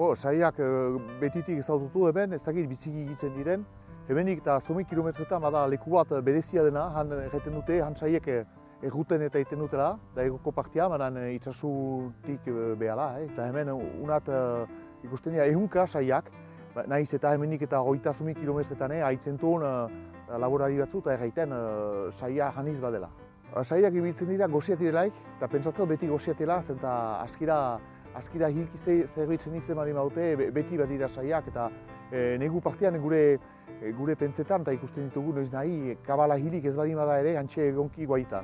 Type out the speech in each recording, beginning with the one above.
Saiak betitik ezagututu hemen, ez dakit biziki egitzen diren. Hemenik eta 100 kilometretan bada leku bat berezia dena, han egiten dute, han saiek erruten eta egiten dutela, da egoko partia, banan itxasutik behala. Eta hemen unat ikusten dira ehunka saiak, nahiz eta hemenik eta 100 kilometretan haitzen duen laborari batzu eta erraiten saia janiz badela. Saiak ibiltzen dira goxiatirelaik, eta pentsatzen beti goxiatela, zenta askira hilki zerbitzen izen bali maute, beti badira saiak, eta negu partian gure pentsetan, eta ikusten ditugu noiz nahi, kabala hilik ez bali bada ere, hantxe egonki guaitan.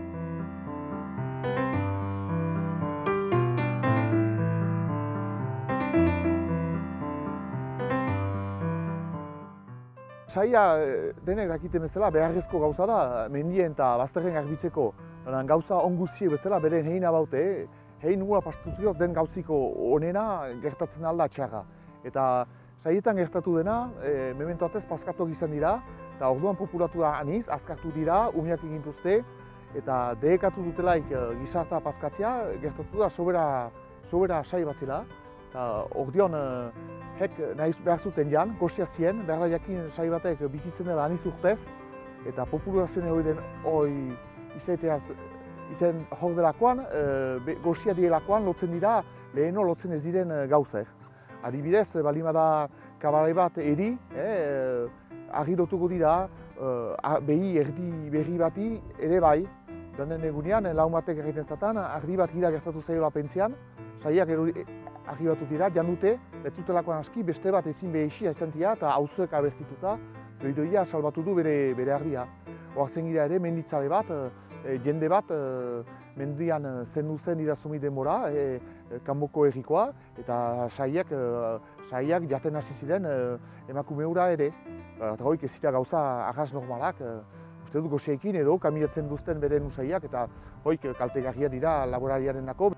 Saia denek dakiten bezala beharrezko gauza da, mendien eta bazterren garbitzeko gauza onguzie bezala beren heina baute, hein ura pastuzioz den gauziko onena gertatzen alda txarra. Eta saietan gertatu dena, memento batez paskatuak izan dira, eta orduan populatu da aniz, azkartu dira, umiak egintuzte, eta dehekatu dutelaik gizarta paskatzea, gertatu da sobera sai bazela. Orduan, hek nahi behar zuten jan, goxia zien, behar jakin sai batek bizitzen dela aniz urtez, eta populazioen hori izaiteaz izen hor delakoan, goxia dielakoan lotzen dira, leheno lotzen ez diren gauzek. Adibidez, balimada kabalai bat eri, argirotuko dira, behi erdi berri bati ere bai, danen egunean, laun batek egiten zaten, ardi bat gira gertatu zaiola pentzian, saiak argibatu dira, jandute, ez zutelakoan aski, beste bat ezin behixia izantia eta hauzuek abertituta, doidoia salbatu du bere ardia. Oartzen gira ere, menditzale bat, jende bat, mendian zendu zen irazumi denbora, kanboko errikoa, eta saiak jaten hasi ziren emakume hura ere. Eta hoik ez zira gauza arras normalak, uste dut goxeekin edo kamilatzen duzten beren usaiak, eta hoik kaltegarria dira laborariaren dako.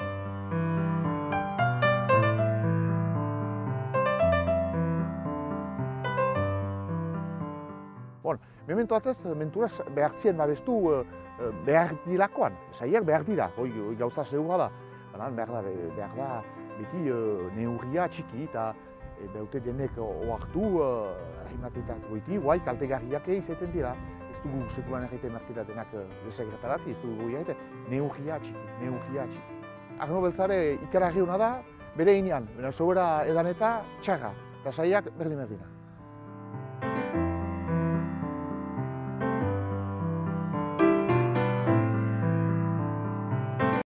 Memento batez, menturaz behartzien babestu behar dilakoan, saiak behar dira, hoi gauza segura da. Behar da beti neurria txiki eta behaute denek oartu, hainbatetaz goiti, guai kaltegarriak izaten dira. Ez dugu sekulan egiten marketatenak desagertarazi, ez dugu egiten neurria txiki. Arno Beltzare ikararri hona da, bere inean, sobera edan eta txarra, eta saiak berdin.